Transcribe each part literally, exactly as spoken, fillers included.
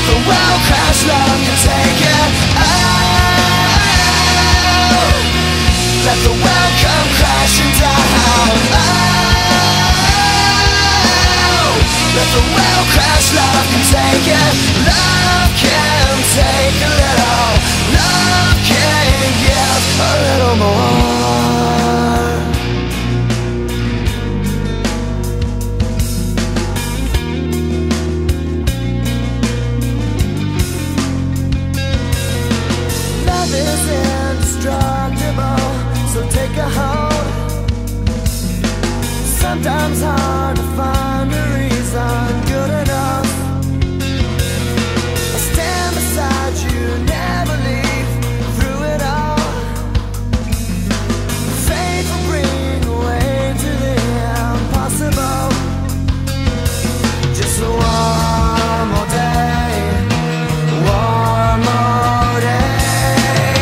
the world crash, love can take it. Oh, let the world come crashing down. Oh, let the world crash, love can take it. Love can take a little. Love can give a little more. Love is indestructible, so take a hold. Sometimes hard to find a reason good enough. I'll stand beside you, never leave through it all. Faith will bring a way to the impossible. Just one more day, one more day.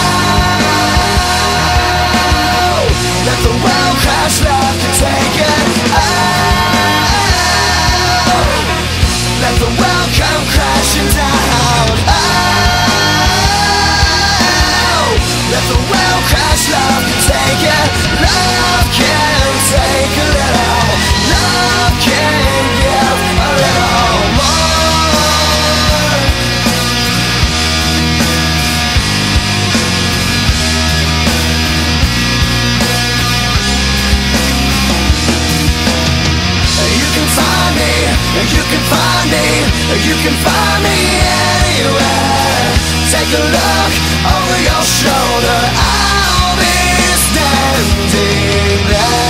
Oh, let the world crash, love can take it. Oh, let the world come crashing down. Oh, let the world crash, love can take it. Love can take a little. Love can give a little more. You can find me, you can find me, you can find me anywhere. Take a look over your shoulder, I'll be standing there.